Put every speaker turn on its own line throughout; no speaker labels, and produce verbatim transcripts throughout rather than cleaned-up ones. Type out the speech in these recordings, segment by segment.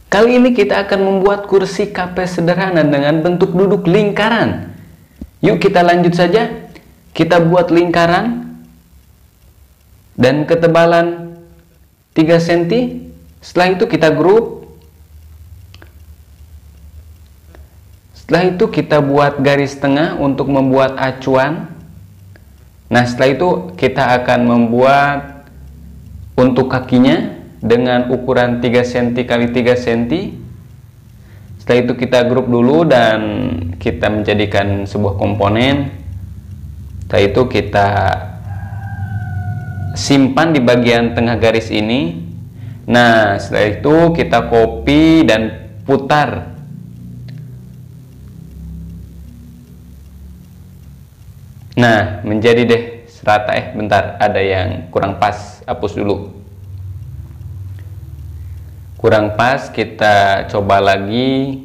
Kali ini kita akan membuat kursi K P sederhana dengan bentuk duduk lingkaran. Yuk kita lanjut saja. Kita buat lingkaran dan ketebalan tiga sentimeter. Setelah itu kita grup. Setelah itu kita buat garis tengah untuk membuat acuan. Nah, setelah itu kita akan membuat untuk kakinya dengan ukuran tiga sentimeter kali tiga sentimeter. Setelah itu kita grup dulu dan kita menjadikan sebuah komponen. Setelah itu kita simpan di bagian tengah garis ini. Nah, setelah itu kita copy dan putar. Nah, menjadi deh serata. Eh bentar, ada yang kurang pas, hapus dulu. Kurang pas, kita coba lagi,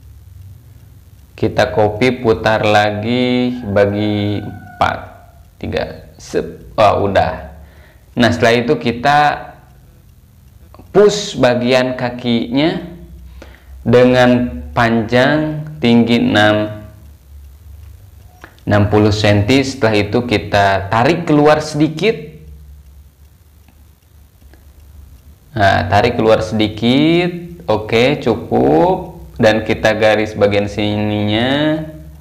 kita copy, putar lagi, bagi empat, tiga, sep, oh udah. Nah, setelah itu kita push bagian kakinya dengan panjang tinggi enam puluh sentimeter. Setelah itu kita tarik keluar sedikit. Nah, tarik keluar sedikit. Oke, cukup. Dan kita garis bagian sininya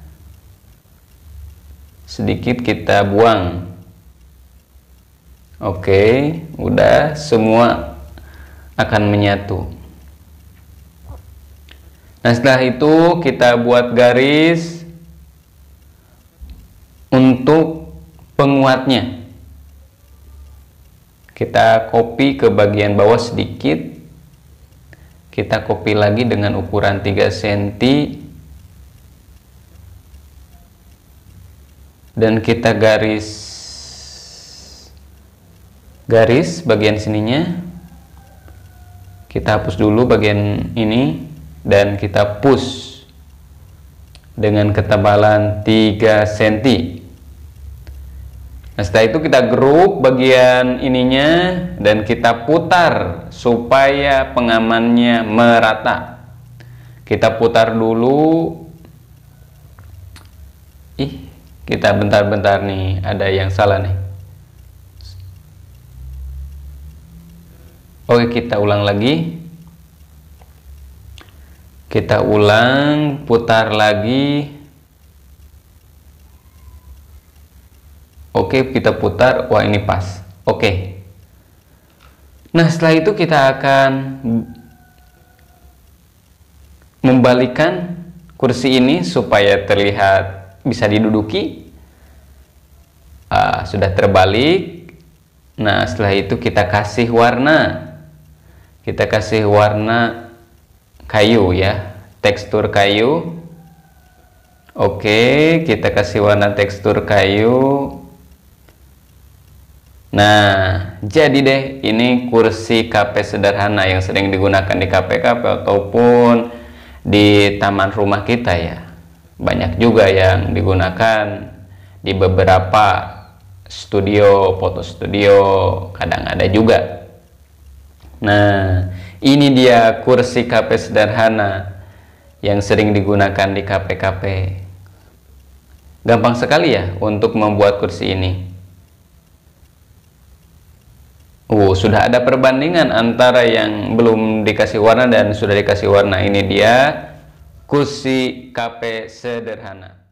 sedikit, kita buang. Oke, udah, semua akan menyatu. Nah, setelah itu kita buat garis untuk penguatnya. Kita copy ke bagian bawah sedikit. Kita copy lagi dengan ukuran tiga sentimeter. Dan kita garis garis bagian sininya. Kita hapus dulu bagian ini dan kita push dengan ketebalan tiga sentimeter. Nah, setelah itu kita grup bagian ininya dan kita putar supaya pengamannya merata. Kita putar dulu. Ih, kita bentar-bentar nih, ada yang salah nih. Oke, kita ulang lagi. Kita ulang, putar lagi. Oke, kita putar. Wah, ini pas. Oke. Nah, setelah itu kita akan membalikkan kursi ini supaya terlihat bisa diduduki. Ah, sudah terbalik. Nah, setelah itu kita kasih warna. Kita kasih warna kayu ya, tekstur kayu. Oke, kita kasih warna tekstur kayu. Nah, jadi deh, ini kursi K P sederhana yang sering digunakan di K P K P ataupun di taman rumah kita ya. Banyak juga yang digunakan di beberapa studio, foto studio, kadang ada juga. Nah, ini dia kursi K P sederhana yang sering digunakan di K P K P. Gampang sekali ya untuk membuat kursi ini. Uh, sudah ada perbandingan antara yang belum dikasih warna dan sudah dikasih warna. Ini dia kursi K P sederhana.